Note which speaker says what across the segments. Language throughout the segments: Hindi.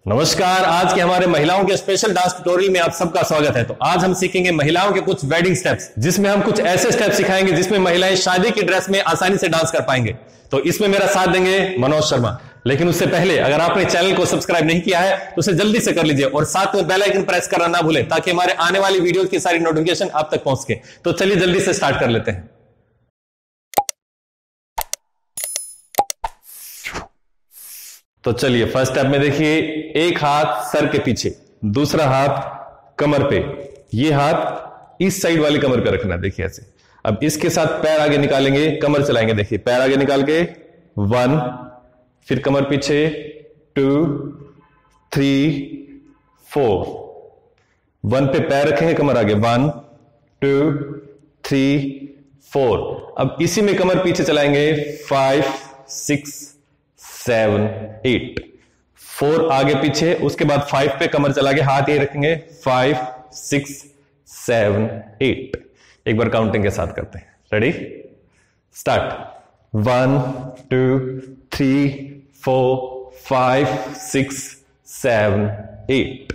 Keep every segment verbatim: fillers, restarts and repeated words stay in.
Speaker 1: नमस्कार। आज के हमारे महिलाओं के स्पेशल डांस ट्यूटोरियल में आप सबका स्वागत है। तो आज हम सीखेंगे महिलाओं के कुछ वेडिंग स्टेप्स, जिसमें हम कुछ ऐसे स्टेप्स सिखाएंगे जिसमें महिलाएं शादी की ड्रेस में आसानी से डांस कर पाएंगे। तो इसमें मेरा साथ देंगे मनोज शर्मा। लेकिन उससे पहले अगर आपने चैनल को सब्सक्राइब नहीं किया है तो उसे जल्दी से कर लीजिए और साथ में बेल आइकन प्रेस करना ना भूलें, ताकि हमारे आने वाली वीडियोस की सारी नोटिफिकेशन आप तक पहुंच सके। तो चलिए जल्दी से स्टार्ट कर लेते हैं। तो चलिए फर्स्ट स्टेप में देखिए, एक हाथ सर के पीछे, दूसरा हाथ कमर पे, ये हाथ इस साइड वाली कमर पे रखना है। देखिए ऐसे। अब इसके साथ पैर आगे निकालेंगे, कमर चलाएंगे। देखिए पैर आगे निकाल के वन, फिर कमर पीछे टू थ्री फोर, वन पे पैर रखेंगे, कमर आगे वन टू थ्री फोर। अब इसी में कमर पीछे चलाएंगे five six seven eight, four आगे पीछे, उसके बाद फाइव पे कमर चला के हाथ ये रखेंगे फाइव सिक्स सेवन एट। एक बार काउंटिंग के साथ करते हैं। Ready start. One two three four five six seven eight.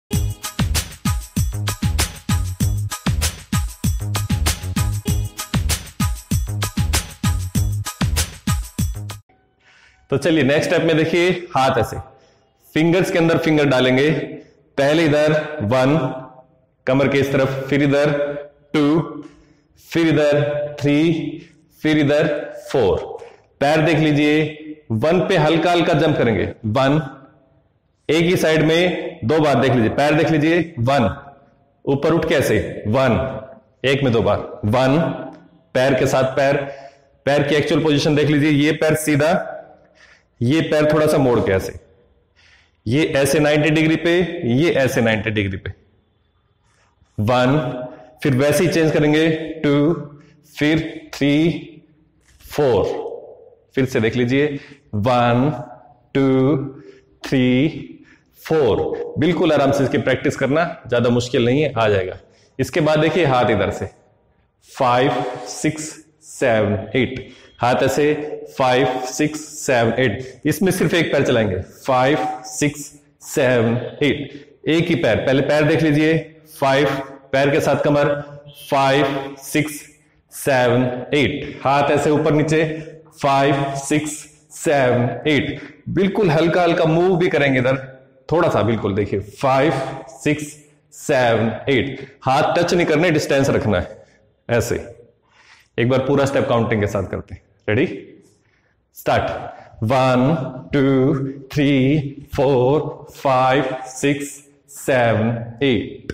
Speaker 1: तो चलिए नेक्स्ट स्टेप में देखिए, हाथ ऐसे फिंगर्स के अंदर फिंगर डालेंगे। पहले इधर वन, कमर के इस तरफ, फिर इधर टू, फिर इधर थ्री, फिर इधर फोर। पैर देख लीजिए, वन पे हल्का हल्का जंप करेंगे, वन, एक ही साइड में दो बार देख लीजिए। पैर देख लीजिए, वन, ऊपर उठ के ऐसे वन, एक में दो बार वन, पैर के साथ पैर, पैर की एक्चुअल पोजीशन देख लीजिए। ये पैर सीधा, ये पैर थोड़ा सा मोड़ के ऐसे, ये ऐसे नाइंटी डिग्री पे, ये ऐसे नाइंटी डिग्री पे, वन, फिर वैसे ही चेंज करेंगे टू, फिर थ्री फोर, फिर से देख लीजिए वन टू थ्री फोर। बिल्कुल आराम से इसकी प्रैक्टिस करना, ज्यादा मुश्किल नहीं है, आ जाएगा। इसके बाद देखिए हाथ इधर से फाइव सिक्स सेवन एट, हाथ ऐसे फाइव सिक्स सेवन एट, इसमें सिर्फ एक पैर चलाएंगे, फाइव सिक्स सेवन एट, एक ही पैर। पहले पैर देख लीजिए, फाइव, पैर के साथ कमर, फाइव सिक्स सेवन एट, हाथ ऐसे ऊपर नीचे, फाइव सिक्स सेवन एट। बिल्कुल हल्का हल्का मूव भी करेंगे इधर, थोड़ा सा, बिल्कुल देखिए फाइव सिक्स सेवन एट, हाथ टच नहीं करने, डिस्टेंस रखना है ऐसे। एक बार पूरा स्टेप काउंटिंग के साथ करते हैं। Ready start. One two three four five six seven eight.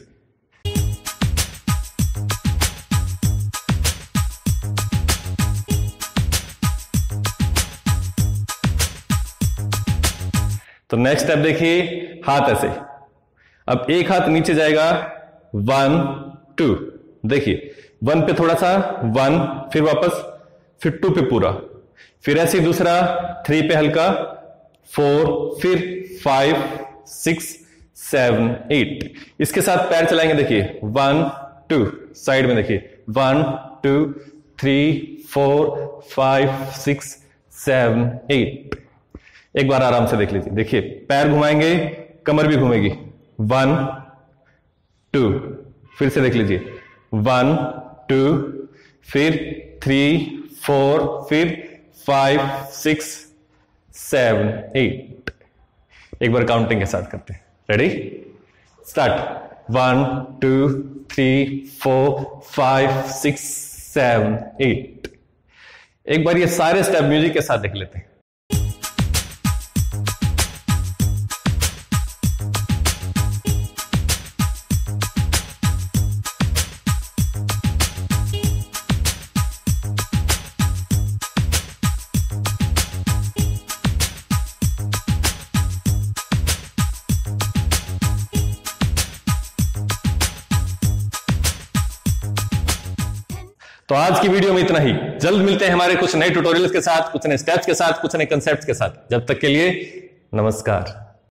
Speaker 1: तो नेक्स्ट स्टेप देखिए, हाथ ऐसे। अब एक हाथ नीचे जाएगा, वन टू, देखिए वन पे थोड़ा सा, वन, फिर वापस, फिर टू पे पूरा, फिर ऐसे दूसरा, थ्री पे हल्का, फोर, फिर फाइव सिक्स सेवन एट। इसके साथ पैर चलाएंगे, देखिए वन टू, साइड में देखिए one two three four five six seven eight. एक बार आराम से देख लीजिए। देखिए पैर घुमाएंगे, कमर भी घूमेगी, वन टू, फिर से देख लीजिए वन टू, फिर थ्री फोर, फिर फाइव सिक्स सेवन एट। एक बार काउंटिंग के साथ करते हैं। Ready start. One two three four five six seven eight. एक बार ये सारे स्टेप म्यूजिक के साथ देख लेते हैं। तो आज की वीडियो में इतना ही। जल्द मिलते हैं हमारे कुछ नए ट्यूटोरियल्स के साथ, कुछ नए स्टेप्स के साथ, कुछ नए कंसेप्ट्स के साथ। जब तक के लिए नमस्कार।